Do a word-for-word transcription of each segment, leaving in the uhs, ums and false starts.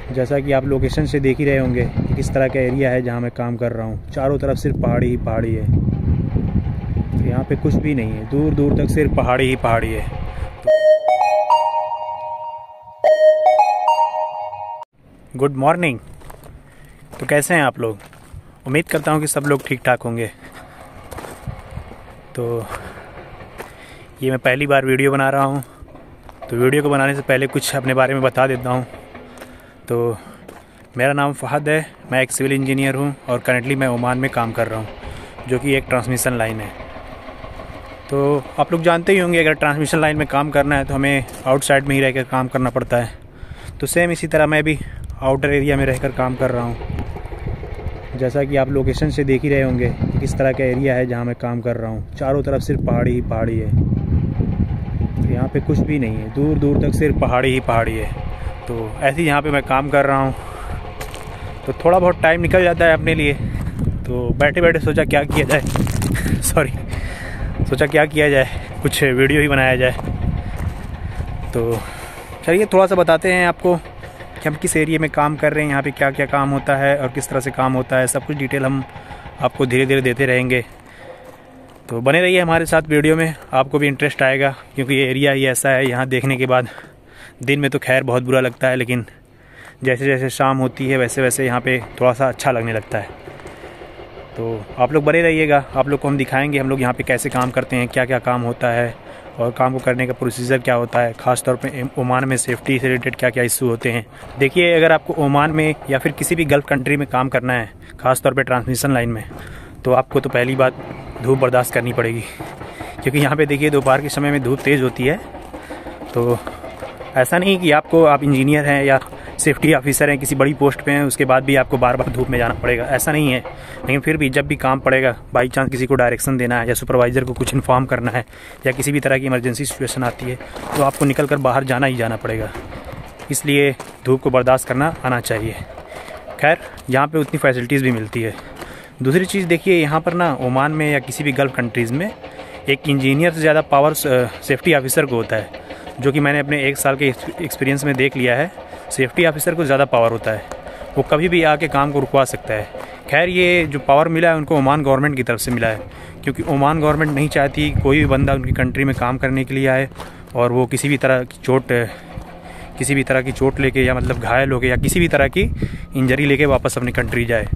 जैसा कि आप लोकेशन से देख ही रहे होंगे कि किस तरह का एरिया है जहाँ मैं काम कर रहा हूँ। चारों तरफ सिर्फ पहाड़ी ही पहाड़ी है, तो यहाँ पे कुछ भी नहीं है, दूर दूर तक सिर्फ पहाड़ी ही पहाड़ी है। Good morning. तो कैसे हैं आप लोग? उम्मीद करता हूँ कि सब लोग ठीक ठाक होंगे। तो ये मैं पहली बार वीडियो बना रहा हूँ, तो वीडियो को बनाने से पहले कुछ अपने बारे में बता देता हूँ। तो मेरा नाम फ़हद है, मैं एक सिविल इंजीनियर हूँ और करंटली मैं ओमान में काम कर रहा हूँ, जो कि एक ट्रांसमिशन लाइन है। तो आप लोग जानते ही होंगे, अगर ट्रांसमिशन लाइन में काम करना है तो हमें आउटसाइड में ही रहकर काम करना पड़ता है। तो सेम इसी तरह मैं भी आउटर एरिया में रहकर काम कर रहा हूँ। जैसा कि आप लोकेशन से देख ही रहे होंगे कि किस तरह का एरिया है जहाँ मैं काम कर रहा हूँ। चारों तरफ सिर्फ पहाड़ी ही पहाड़ी है, तो यहाँ पे कुछ भी नहीं है, दूर दूर तक सिर्फ पहाड़ी ही पहाड़ी है। तो ऐसे ही यहाँ पे मैं काम कर रहा हूँ, तो थोड़ा बहुत टाइम निकल जाता है अपने लिए। तो बैठे बैठे सोचा क्या किया जाए सॉरी सोचा क्या किया जाए, कुछ वीडियो ही बनाया जाए। तो चलिए थोड़ा सा बताते हैं आपको कि हम किस एरिया में काम कर रहे हैं, यहाँ पे क्या क्या काम होता है और किस तरह से काम होता है। सब कुछ डिटेल हम आपको धीरे धीरे देते रहेंगे, तो बने रहिए हमारे साथ वीडियो में। आपको भी इंटरेस्ट आएगा, क्योंकि ये एरिया ही ऐसा है, यहाँ देखने के बाद दिन में तो खैर बहुत बुरा लगता है, लेकिन जैसे जैसे शाम होती है वैसे वैसे यहाँ पे थोड़ा सा अच्छा लगने लगता है। तो आप लोग बने रहिएगा, आप लोग को हम दिखाएंगे हम लोग यहाँ पे कैसे काम करते हैं, क्या क्या काम होता है और काम को करने का प्रोसीजर क्या होता है। ख़ास तौर पे ओमान में सेफ्टी से रिलेटेड क्या क्या इशू होते हैं। देखिए, अगर आपको ओमान में या फिर किसी भी गल्फ़ कंट्री में काम करना है, ख़ास तौर पे ट्रांसमिशन लाइन में, तो आपको तो पहली बात धूप बर्दाश्त करनी पड़ेगी, क्योंकि यहाँ पे देखिए दोपहर के समय में धूप तेज़ होती है। तो ऐसा नहीं कि आपको आप इंजीनियर हैं या सेफ्टी ऑफिसर हैं, किसी बड़ी पोस्ट पे हैं, उसके बाद भी आपको बार बार धूप में जाना पड़ेगा, ऐसा नहीं है। लेकिन फिर भी जब भी काम पड़ेगा, बाई चांस किसी को डायरेक्शन देना है या सुपरवाइज़र को कुछ इन्फॉर्म करना है या किसी भी तरह की इमरजेंसी सिचुएशन आती है, तो आपको निकल कर बाहर जाना ही जाना पड़ेगा। इसलिए धूप को बर्दाश्त करना आना चाहिए। खैर, यहाँ पर उतनी फैसिलिटीज़ भी मिलती है। दूसरी चीज़ देखिए, यहाँ पर ना ओमान में या किसी भी गल्फ़ कंट्रीज़ में एक इंजीनियर से ज़्यादा पावर सेफ्टी ऑफिसर को होता है, जो कि मैंने अपने एक साल के एक्सपीरियंस में देख लिया है। सेफ्टी ऑफिसर को ज़्यादा पावर होता है, वो कभी भी आके काम को रुकवा सकता है। खैर, ये जो पावर मिला है उनको ओमान गवर्नमेंट की तरफ से मिला है, क्योंकि ओमान गवर्नमेंट नहीं चाहती कोई भी बंदा उनकी कंट्री में काम करने के लिए आए और वो किसी भी तरह की चोट किसी भी तरह की चोट लेके या मतलब घायल हो के या किसी भी तरह की इंजरी लेके वापस अपनी कंट्री जाए।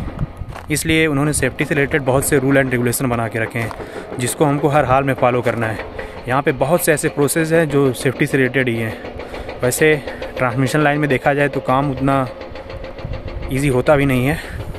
इसलिए उन्होंने सेफ्टी से रिलेटेड बहुत से रूल एंड रेगुलेशन बना के रखे हैं, जिसको हमको हर हाल में फॉलो करना है। यहाँ पे बहुत से ऐसे प्रोसेस हैं जो सेफ्टी से रिलेटेड ही हैं। वैसे ट्रांसमिशन लाइन में देखा जाए तो काम उतना इजी होता भी नहीं है।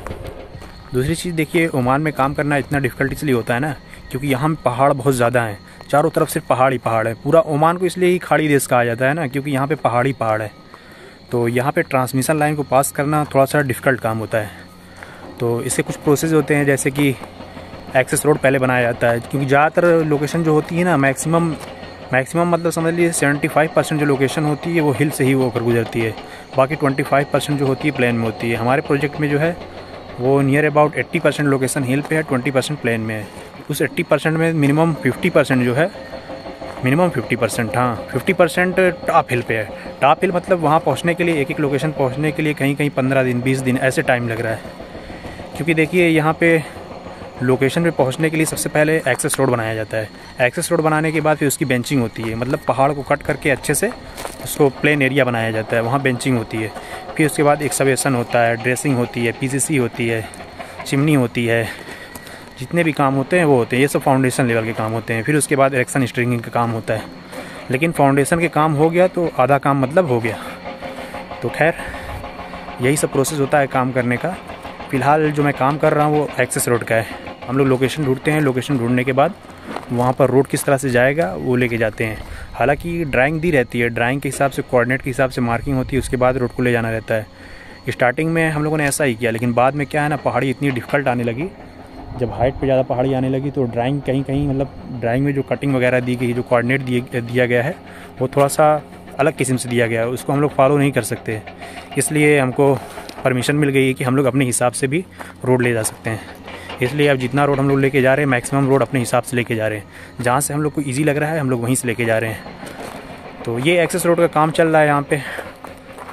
दूसरी चीज़ देखिए, ओमान में काम करना इतना डिफ़िकल्ट इसलिए होता है ना, क्योंकि यहाँ में पहाड़ बहुत ज़्यादा हैं, चारों तरफ सिर्फ पहाड़ ही पहाड़ है। पूरा ओमान को इसलिए ही खाड़ी देश कहा जाता है ना, क्योंकि यहाँ पे पहाड़ ही पहाड़ है। तो यहाँ पे ट्रांसमिशन लाइन को पास करना थोड़ा सा डिफ़िकल्ट काम होता है। तो इसके कुछ प्रोसेस होते हैं, जैसे कि एक्सेस रोड पहले बनाया जाता है, क्योंकि ज़्यादातर लोकेशन जो होती है ना, मैक्सिमम मैक्सिमम मतलब समझ लीजिए सेवेंटी फाइव परसेंट जो लोकेशन होती है वो हिल से ही वो होकर गुजरती है। बाकी ट्वेंटी फाइव परसेंट जो होती है प्लेन में होती है। हमारे प्रोजेक्ट में जो है वो near about eighty percent location hill पे है, ट्वेंटी परसेंट प्लेन में है। उस एट्टी परसेंट में मिनिमम फिफ्टी परसेंट जो है मिनिमम फिफ्टी परसेंट हाँ फिफ्टी परसेंट टॉप हिल पे है। टॉप हिल मतलब वहाँ पहुँचने के लिए, एक एक लोकेशन पहुँचने के लिए कहीं कहीं पंद्रह दिन बीस दिन ऐसे टाइम लग रहा है। क्योंकि देखिए, यहाँ पे लोकेशन पे पहुंचने के लिए सबसे पहले एक्सेस रोड बनाया जाता है। एक्सेस रोड बनाने के बाद फिर उसकी बेंचिंग होती है, मतलब पहाड़ को कट करके अच्छे से उसको प्लेन एरिया बनाया जाता है, वहाँ बेंचिंग होती है। फिर उसके बाद एक्सकवेशन होता है, ड्रेसिंग होती है, पीसीसी होती है, चिमनी होती है, जितने भी काम होते हैं वो होते हैं। ये सब फाउंडेशन लेवल के काम होते हैं। फिर उसके बाद इरेक्शन स्ट्रिंगिंग का काम होता है। लेकिन फाउंडेशन के काम हो गया तो आधा काम मतलब हो गया। तो खैर, यही सब प्रोसेस होता है काम करने का। फ़िलहाल जो मैं काम कर रहा हूँ वो एक्सेस रोड का है। हम लोग लोकेशन ढूंढते हैं, लोकेशन ढूंढने के बाद वहाँ पर रोड किस तरह से जाएगा वो लेके जाते हैं। हालांकि ड्राइंग दी रहती है, ड्राइंग के हिसाब से, कोऑर्डिनेट के हिसाब से मार्किंग होती है, उसके बाद रोड को ले जाना रहता है। स्टार्टिंग में हम लोगों ने ऐसा ही किया, लेकिन बाद में क्या है ना, पहाड़ी इतनी डिफ़िकल्ट आने लगी, जब हाइट पे ज़्यादा पहाड़ी आने लगी तो ड्राइंग कहीं कहीं मतलब ड्राइंग में जो कटिंग वगैरह दी गई, जो कोऑर्डिनेट दिए दिया गया है वो थोड़ा सा अलग किस्म से दिया गया है, उसको हम लोग फॉलो नहीं कर सकते। इसलिए हमको परमिशन मिल गई है कि हम लोग अपने हिसाब से भी रोड ले जा सकते हैं। इसलिए अब जितना रोड हम लोग लेके जा रहे हैं, मैक्सिमम रोड अपने हिसाब से लेके जा रहे हैं। जहाँ से हम लोग को ईजी लग रहा है हम लोग वहीं से लेके जा रहे हैं। तो ये एक्सेस रोड का काम चल रहा है यहाँ पे।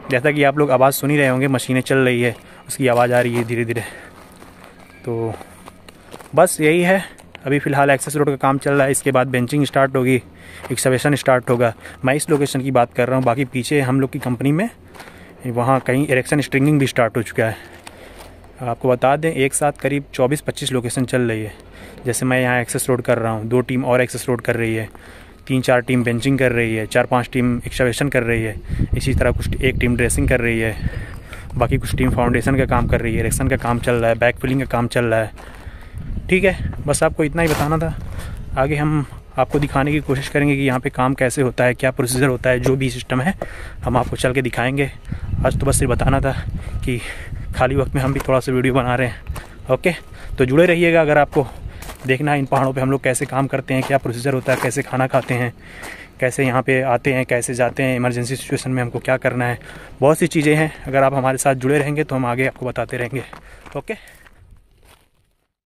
जैसा कि आप लोग आवाज़ सुन ही रहे होंगे, मशीनें चल रही है, उसकी आवाज़ आ रही है धीरे धीरे। तो बस यही है, अभी फ़िलहाल एक्सेस रोड का काम चल रहा है, इसके बाद बेंचिंग स्टार्ट होगी, एक्सकवेशन स्टार्ट होगा। मैं इस लोकेशन की बात कर रहा हूँ, बाकी पीछे हम लोग की कंपनी में वहाँ कहीं इरेक्शन स्ट्रिंगिंग भी स्टार्ट हो चुका है। आपको बता दें एक साथ करीब चौबीस पच्चीस लोकेशन चल रही है। जैसे मैं यहाँ एक्सेस रोड कर रहा हूँ, दो टीम और एक्सेस रोड कर रही है, तीन चार टीम बेंचिंग कर रही है, चार पांच टीम एक्सकवेशन कर रही है, इसी तरह कुछ एक टीम ड्रेसिंग कर रही है, बाकी कुछ टीम फाउंडेशन का काम कर रही है, इरेक्शन का काम चल रहा है, बैक फिलिंग का काम चल रहा है। ठीक है, बस आपको इतना ही बताना था। आगे हम आपको दिखाने की कोशिश करेंगे कि यहाँ पे काम कैसे होता है, क्या प्रोसीजर होता है, जो भी सिस्टम है हम आपको चल के दिखाएंगे। आज तो बस ये बताना था कि खाली वक्त में हम भी थोड़ा सा वीडियो बना रहे हैं। ओके, तो जुड़े रहिएगा अगर आपको देखना है इन पहाड़ों पे हम लोग कैसे काम करते हैं, क्या प्रोसीजर होता है, कैसे खाना खाते हैं, कैसे यहाँ पे आते हैं, कैसे जाते हैं, इमरजेंसी सिचुएशन में हमको क्या करना है। बहुत सी चीज़ें हैं, अगर आप हमारे साथ जुड़े रहेंगे तो हम आगे आपको बताते रहेंगे। ओके।